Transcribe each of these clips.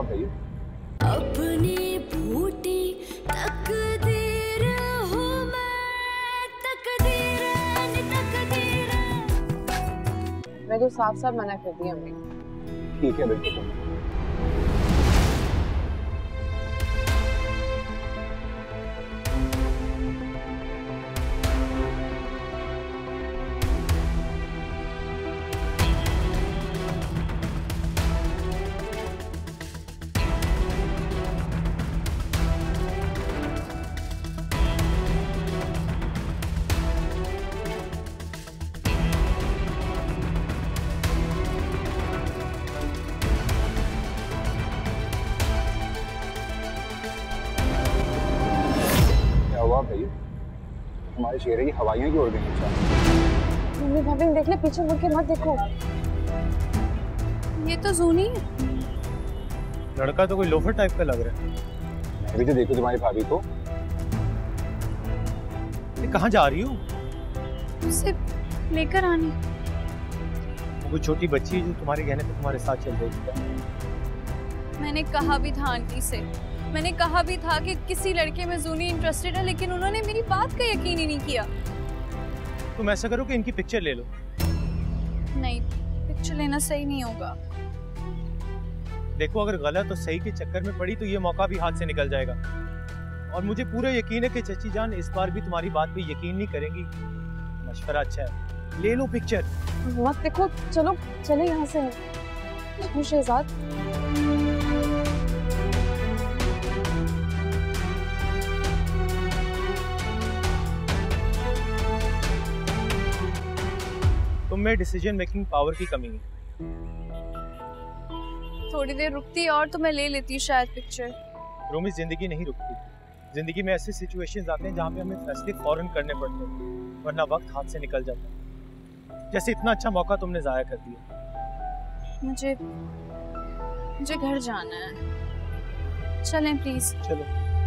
जवाब है ये। अपनी बूटी तकदीर हूँ मैं, तकदीर तकदीर। मैं तो साफ साफ मना कर दी अम्मी। ठीक है बिल्कुल। भाई हमारे चेहरे की हवाइयां क्यों उड़ गई? मम्मी भाभी देख ले, पीछे मुड़ के मत देखो। ये तो जूनी है। लड़का तो कोई लोफर टाइप का लग रहा है। मैं भी तो देखूं तुम्हारी भाभी को। ये कहाँ जा रही हो? उसे लेकर आनी। वो छोटी बच्ची है जो तुम्हारे कहने पे तुम्हारे साथ चल रही थी। मैंने कहा भी था आंटी से, मैंने कहा भी था कि किसी लड़के में जूनी इंटरेस्टेड है, लेकिन उन्होंने मेरी बात का यकीन ही नहीं किया। तुम ऐसा करो कि इनकी पिक्चर ले लो। नहीं, पिक्चर लेना सही नहीं होगा। देखो अगर गलत और सही के चक्कर में पड़ी तो ये मौका भी हाथ से निकल जाएगा। और मुझे पूरा यकीन है कि चची जान इस बार भी तुम्हारी बात पे यकीन नहीं करेंगी। मशवरा अच्छा है, ले लो पिक्चर। मत देखो, चलो चले यहाँ से। शहजाद तुम में डिसीजन मेकिंग पावर की कमी है। थोड़ी देर रुकती और तो मैं ले लेती शायद पिक्चर। रोमी जिंदगी नहीं रुकती। जिंदगी में ऐसे सिचुएशंस आते हैं जहाँ पे हमें फैसले फौरन करने पड़ते हैं, वरना वक्त हाथ से निकल जाता है। जैसे इतना अच्छा मौका तुमने जाया कर दिया। मुझे घर जाना है, चलें प्लीज। चलो।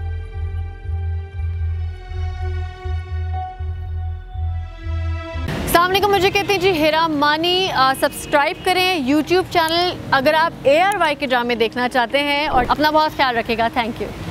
अस्सलामुअलैकुम, मुझे कहते हैं जी हेरा मानी। सब्सक्राइब करें YouTube चैनल अगर आप ARY के ड्रामे देखना चाहते हैं, और अपना बहुत ख्याल रखिएगा। Thank you.